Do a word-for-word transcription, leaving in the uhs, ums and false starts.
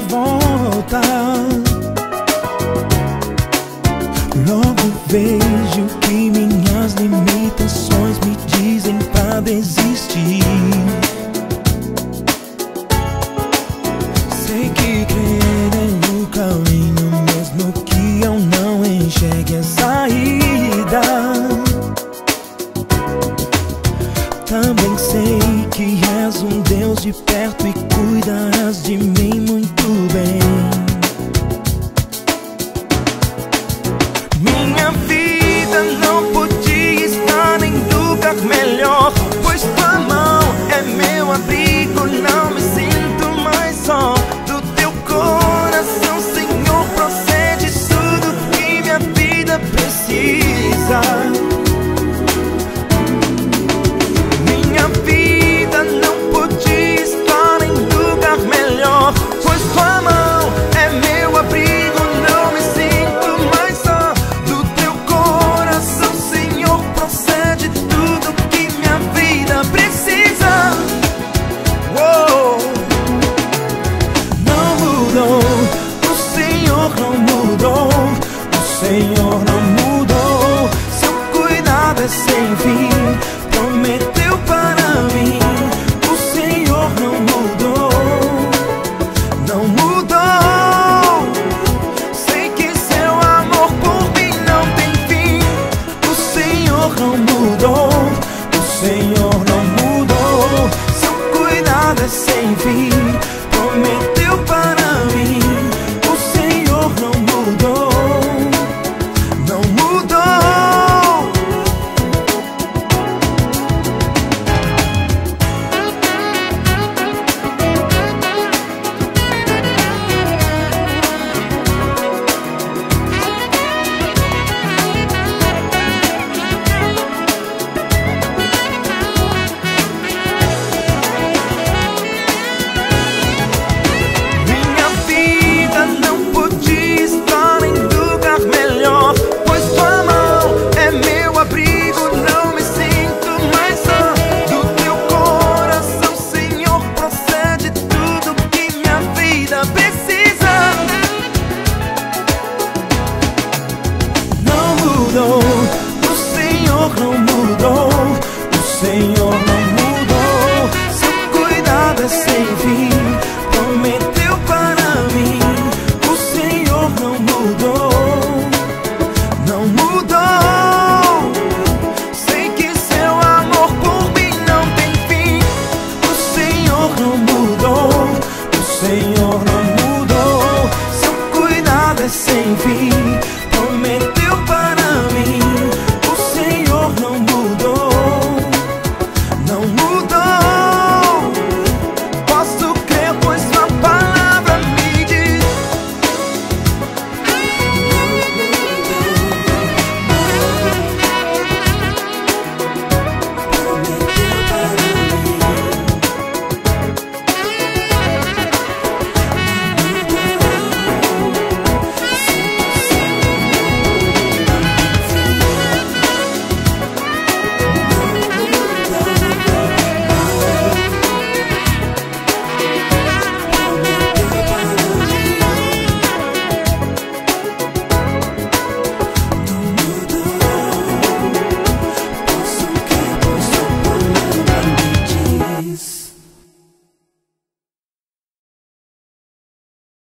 volta. Logo vejo que minhas limitações me dizem pra desistir. Sei que crer é o caminho, mesmo que eu não enxergue a saída. Também sei que és um Deus de perto e cuidarás de mim muito bem. Minha vida não podia estar em lugar melhor, pois tua mão é meu abrigo, não me sinto mais só. Do teu coração, Senhor, procede tudo que minha vida precisa. Minha vida não podia estar em lugar melhor, pois tua mão é meu abrigo, não me sinto mais só. Do teu coração, Senhor, procede tudo que minha vida precisa. Uou! Não mudou, o Senhor não mudou, o Senhor não mudou. Seu cuidado é sem fim, prometeu para mim. O Senhor não mudou, não mudou. Sei que seu amor por mim não tem fim. O Senhor não mudou, o Senhor não mudou. Seu cuidado é sem fim, prometeu para mim. O Senhor não mudou, não mudou. Minha vida não podia estar em lugar melhor, pois tua mão é meu abrigo, não me sinto mais só. Do teu coração, Senhor, procede tudo que minha vida precisa. Não mudou, o Senhor não mudou, o Senhor não mudou. Seu cuidado é sem fim, prometeu para mim. O Senhor não mudou, não mudou. Sei que seu amor por mim não tem fim. O Senhor não mudou, o Senhor não mudou. Seu cuidado é sem fim, prometeu